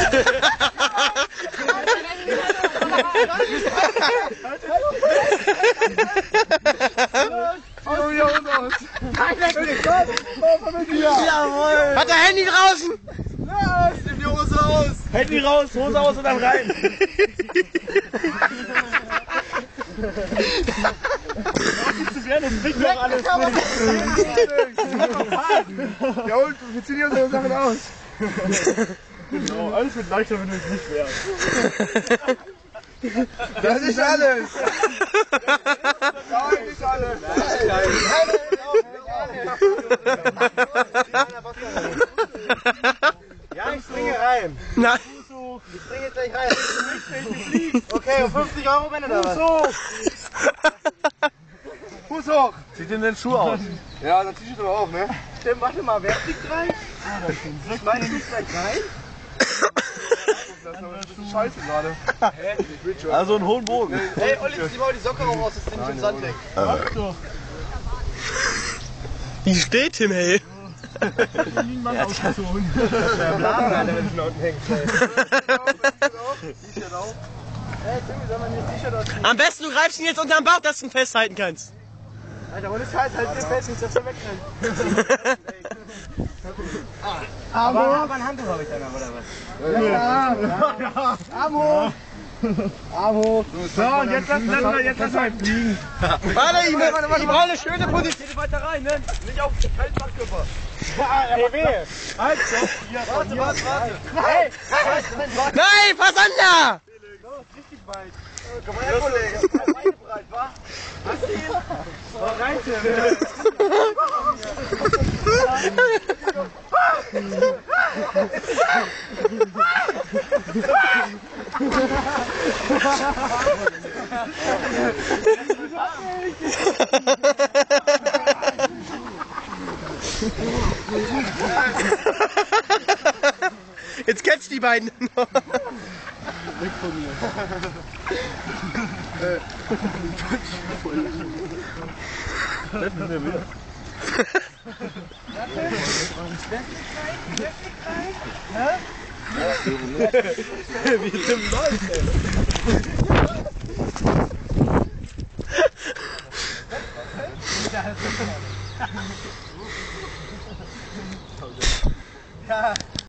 Jawohl! Hat der Handy draußen? Ja, nimm die Hose aus! Handy raus, Hose aus und dann rein! Das bringt doch alles Ja und, wir ziehen hier unsere Sachen aus! Genau, alles wird leichter, wenn du es nicht wärst. Das ist nicht alles! Nein, nicht alles! Ja, ich springe rein. Nein. Ich springe jetzt gleich rein. Okay, um 50 € wenn du da was. Fuß hoch! Zieh dir den Schuh aus. Ja, dann zieh ich aber auch, ne? Stimmt, warte mal, wer fliegt rein? Ich meine, du gleich rein? Das ist aber ein bisschen scheiße gerade. Also einen hohen Bogen. Hey, Olli, zieh mal die Socke auch aus, das ist nämlich im Sand weg. Wie steht Tim, hey? Niemand ausgezogen. Das wäre Blasen, Alter, wenn du unten hängst. T-Shirt auch. Hey, Timmy, soll man nicht T-Shirt ausziehen? Am besten du greifst ihn jetzt unterm Bauch, dass du ihn festhalten kannst. Alter, ohne Scheiß, halt den fest, nicht, dass er wegrennt. Aber ein Handtuch habe ich dann, oder was? Ja! Amo! Amo! So, und jetzt lassen wir fliegen. Warte, ich brauche eine schöne Position. Geht weiter rein, ne? Nicht auf den kalten Backkörper. Hey, wehe. Halt, stopp. Hier, warte. Hey, Nein, pass an da! richtig weit. Komm mal her, Kollege. Beine breit, wa? Hast du ihn? So, rein, Jetzt catch die beiden noch. Weg von mir. Wie Tim läuft, ey.